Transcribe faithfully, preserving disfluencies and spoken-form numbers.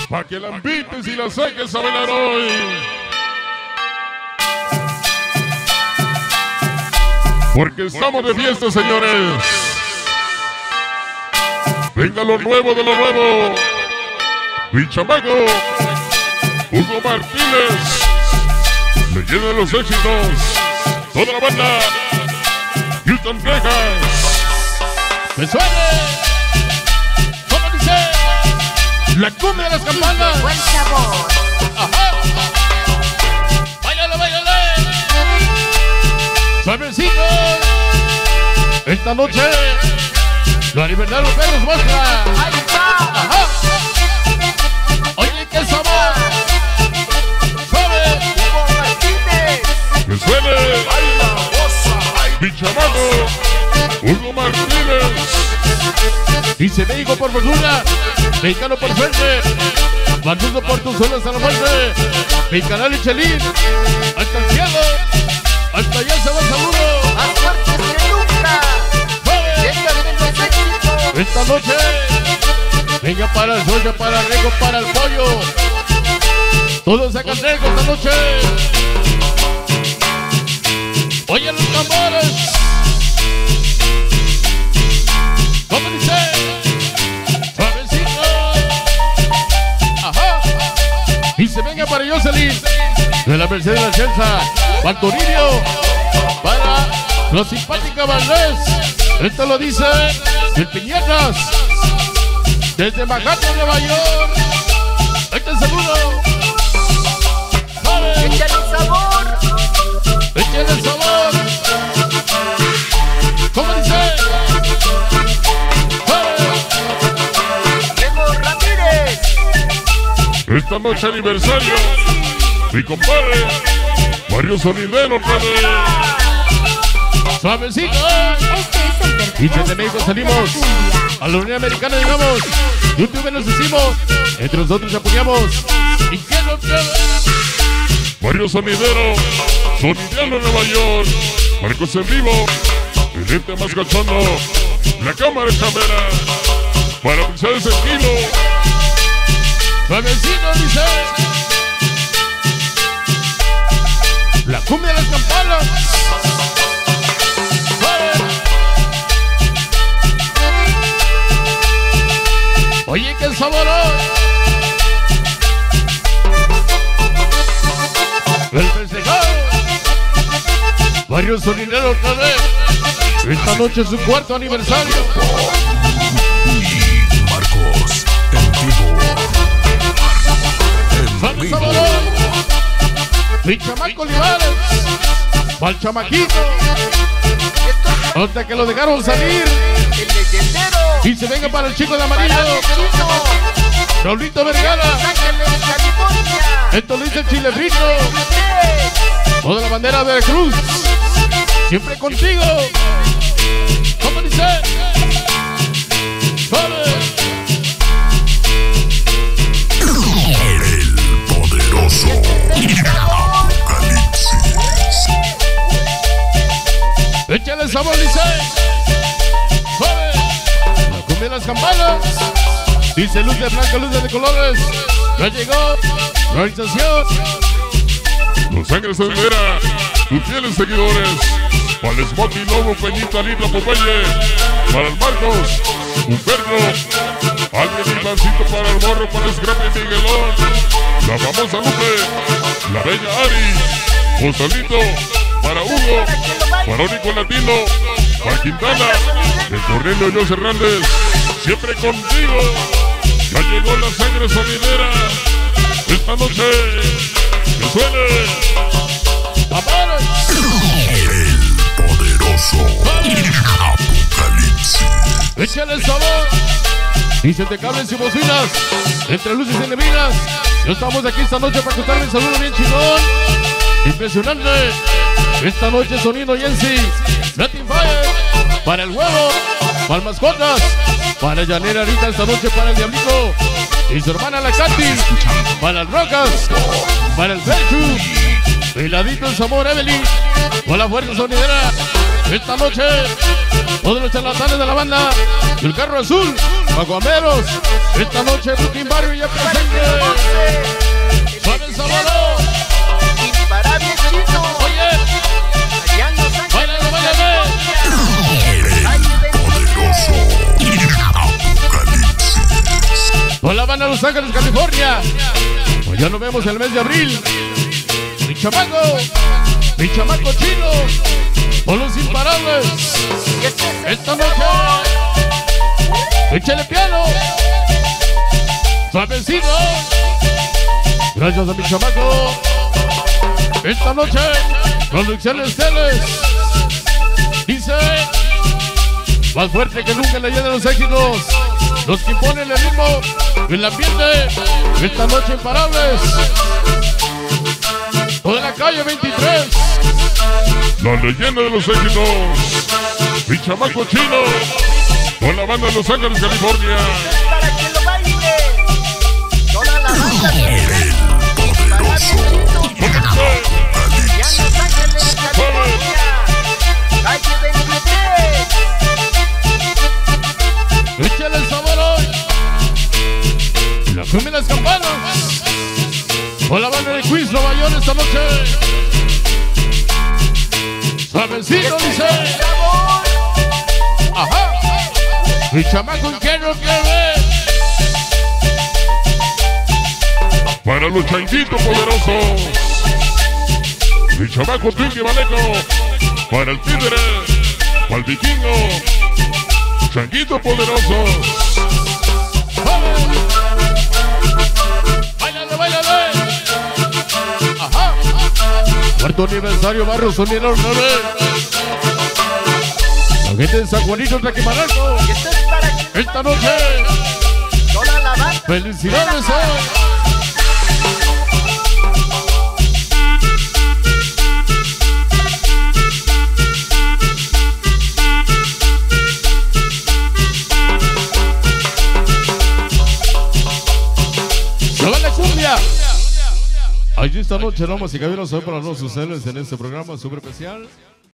Pa' que la invites y la saques a bailar hoy. Porque estamos de fiesta, señores. Venga lo nuevo de lo nuevo. Mi chamaco Hugo Martínez, leyenda de los éxitos. Toda la banda Houston, Texas. ¡Me suene! ¿Cómo dice? La cumbia de las campanas. Buen sabor. Ajá. Báilale, báilale. Suavecito. Esta noche la libertad de los perros muestra. Ahí está. Ajá. Oye, qué sabor. Suave. Hugo Martínez. Que suene mi chamaco Hugo Martínez. Dice México por fortuna, mexicano por suerte, Bandudo por tus suelos a la muerte, mi canal y Chelín, hasta el cielo, hasta allá se va el saludo. Más fuertes que nunca. ¡Suave! Llega de los éxitos. Esta noche, venga para el sueño, para el riego, para el pollo, todos a Zacatecas esta noche. Oye los tambores. ¿Cómo dice? Suavecito. Ajá. Y se venga para Jocelyn de la Mercedes de la Chelsea, para Toribio, para los simpática Valdés. Esto lo dice el Piñetas desde Manhattan, Nueva York. Este saludo. ¿Sabe? Échale sabor. Échale el sabor. ¿Cómo dice? Hugo Ramírez. Esta noche aniversario, mi compadre Mario Sonidero otra vez. Suavecito. Este es el verdadero Y desde México salimos a la Unión Americana, digamos. YouTube nos hicimos, entre nosotros apoyamos. ¿Y qué nos queda? Mario Sonidero, Sonidiano en Nueva York. Marcos en vivo, el gente más cachondo. La cámara chamera, para pensar ese kilo. Suavecito dice. La cumbia de las campanas. Suave. Oye, qué sabor hoy. El festejado Mario Sonidero otra vez. Esta noche es su cuarto aniversario. Marcos en vivo. En ¡Vamos, sabor! Mi chamaco Olivares, pa'l chamaquito, hasta que lo dejaron salir. El leyendero. Y se venga para el chico de Para amarillo, el chino. Raulito Vergara. Los Ángeles, California. Esto lo dice el chile frito, Tres. toda la bandera de Veracruz, siempre contigo. ¿Cómo dice? ¡Suave! el poderoso Apocalipsis. Échale sabor, dice. ¡Suave! La cumbia de las campanas. Dice luz de blanca, luz de colores. Ya llegó la organización. Los Sangre Sandera, tus fieles seguidores. Para el Smokey, Lobo, Peñita, Lita, Popeye. Para el Marcos, Humberto, Alguien y Pancito, para el Morro, para el Scrappy Miguelón. La famosa Lupe, la bella Ari, Gonzalito, para Hugo, para Único Latino, para Quintana, el Cornelio José Hernández, siempre contigo. Ya llegó la Sangre Sonidera. Esta noche, que suene. ¡Vámonos! El poderoso Apocalipsis. Échale el sabor. Dice de cables y bocinas, entre luces y neblinas. Ya estamos aquí esta noche para contarle un saludo bien chingón. Impresionante. Esta noche sonido Yensi, Latin Fire, para el huevo, para mascotas, para Llanera ahorita esta noche, para el Diablito y su hermana la Katy, para el Rocas, para el Ferchu, Peladito el Zamor Evelyn, con la fuerza sonidera. Esta noche, todos los charlatanes de la banda, el carro azul, Maguameros, esta noche Brooklyn Barrio ya presente. Suave el sábado. Imparable chino. Oye, Allá en Los Ángeles, báilalo, báilalo. El poderoso Apocalipsis. Con la banda Los Ángeles, California. Pues ya nos vemos el mes de abril. Mi chamaco, mi chamaco chino. Con los imparables. Y este es el Esta noche. Échale piano. Suavecito. Gracias a mi chamaco. Esta noche, Producciones Teles. Dice, más fuerte que nunca le llenan los éxitos. Los que imponen el ritmo, el ambiente. Esta noche imparables. Toda la calle veintitrés. La leyenda de los éxitos. Mi chamaco chino. Con la banda de Los Ángeles, California. para que lo baile. Toda la banda de El poderoso Allá en Los Ángeles, California. Calle veintitrés. Échale el sabor hoy. La cumbia y las campanas. Con la banda de Queens, Nueva York esta noche. Suavecito dice. Sabor. Ajá. Mi chamaco que no quiere. Para los changuitos poderosos. Mi chamaco Twinkie Maleco. Para el tigre. Para el vikingo. Changuitos poderosos. Báilale, báilale. Ajá. Cuarto aniversario, Barrio Sonidero nueve. La gente de San Juanito, Tlaquemanalco. Y esto es para que Esta noche, toda la banda. felicidades hoy. Se va la cumbia. Allí esta noche, damas y caballeros, hoy para los ustedes en este programa súper especial.